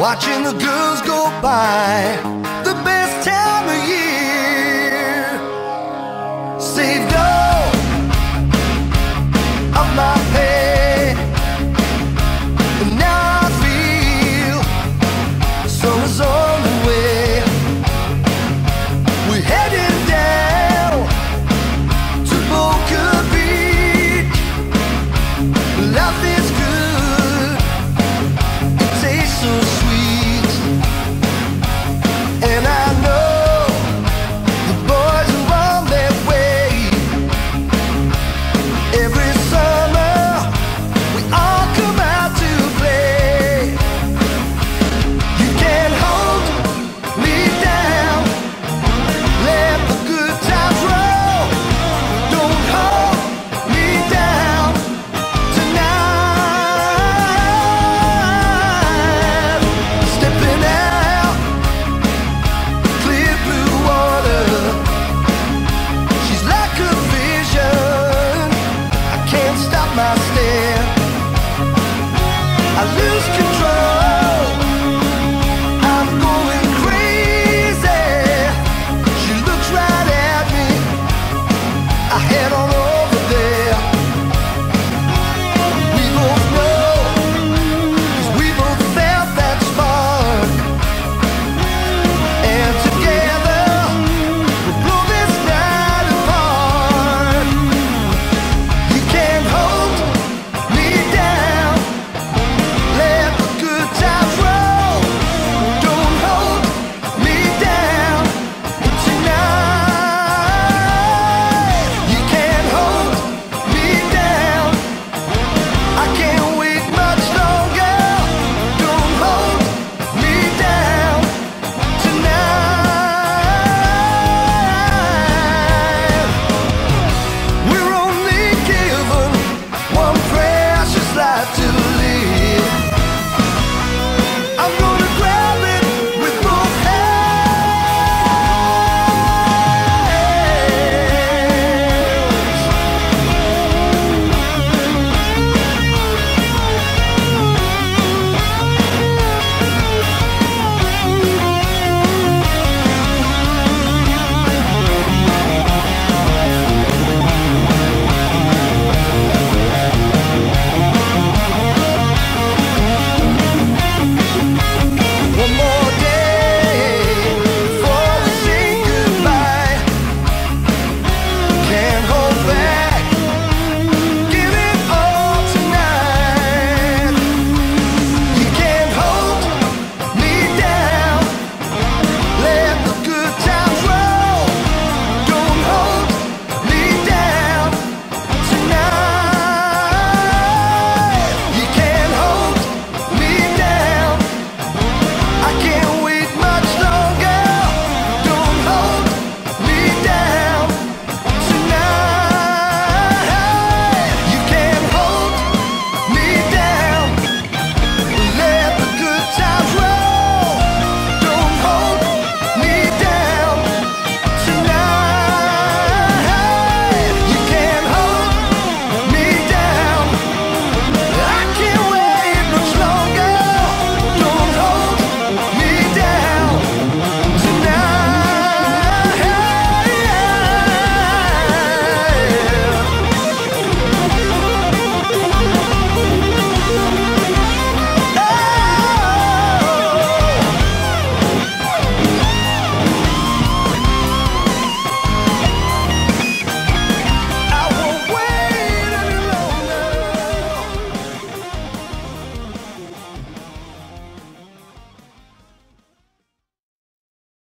watching the girls go by, the best time of year. Saved all of my pay, and now I feel summer's on the way. We're heading down to Boca Beach. Life is good, it tastes so sweet, and I know the boys are on their way. Every summer we all come out to play. You can't hold me down, let the good times roll. Don't hold me down tonight. Stepping out, clear blue water. She's like a vision, I can't stop my stare. I lose control.